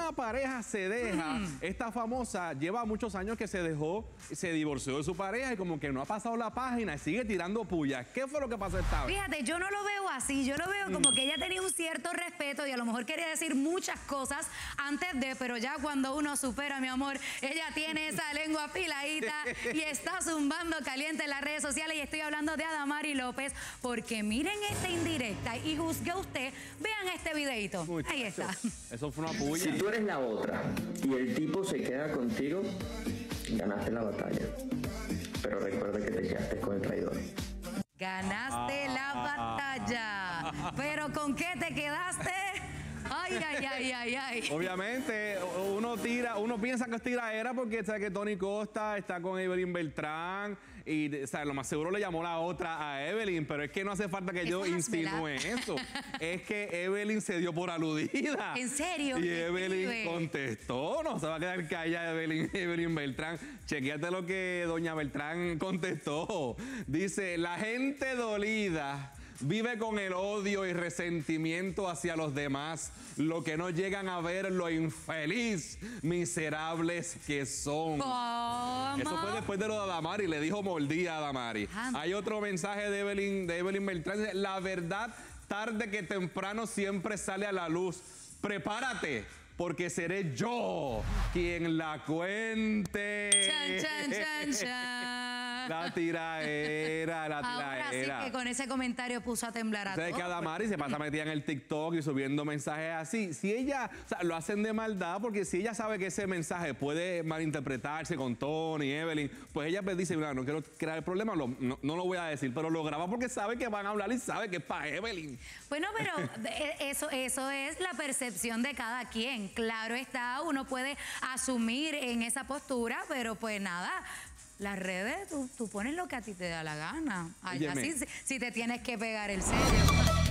una pareja se deja, esta famosa lleva muchos años que se dejó, se divorció de su pareja y como que no ha pasado la página y sigue tirando pullas. ¿Qué fue lo que pasó esta vez? Fíjate, yo no lo veo así, yo lo veo como que ella tenía un cierto respeto y a lo mejor quería decir muchas cosas antes de, pero ya cuando uno supera, mi amor, ella tiene esa lengua afiladita y está zumbando caliente en las redes sociales, y estoy hablando de Adamari López, porque miren esta indirecta y juzgue usted, vean este videito. Muchacho, ahí está. Eso fue una puya. Si tú eres la otra y el tipo se queda contigo, ganaste la batalla. Pero recuerda que te quedaste con el traidor. Ganaste la batalla, pero ¿con qué te quedaste? Ay, ay, ay, ay, ay. Obviamente, uno piensa que es tiradera porque sabe que Tony Costa está con Evelyn Beltrán y lo más seguro le llamó la otra a Evelyn, pero es que no hace falta que yo insinúe eso. Es que Evelyn se dio por aludida. ¿En serio? Y Evelyn contestó, no se va a quedar callada Evelyn Beltrán. Chequéate lo que doña Beltrán contestó. Dice, la gente dolida vive con el odio y resentimiento hacia los demás, lo que no llegan a ver lo infeliz, miserables que son. ¿Cómo? Eso fue después de lo de Adamari, le dijo mordida a Adamari. Hay otro mensaje de Evelyn Beltrán, la verdad, tarde que temprano siempre sale a la luz. Prepárate, porque seré yo quien la cuente. Chan, chan, chan, chan. La tiraera. Ahora sí que con ese comentario puso a temblar a todos. Que Adamari se pasa metida en el TikTok y subiendo mensajes así. Si ella, lo hacen de maldad, porque si ella sabe que ese mensaje puede malinterpretarse con Tony, Evelyn, pues ella dice, mira, no quiero crear el problema, no lo voy a decir, pero lo graba porque sabe que van a hablar y sabe que es para Evelyn. Bueno, pero eso es la percepción de cada quien. Claro está, uno puede asumir en esa postura, pero pues nada, las redes, tú pones lo que a ti te da la gana. Así, si te tienes que pegar el sello.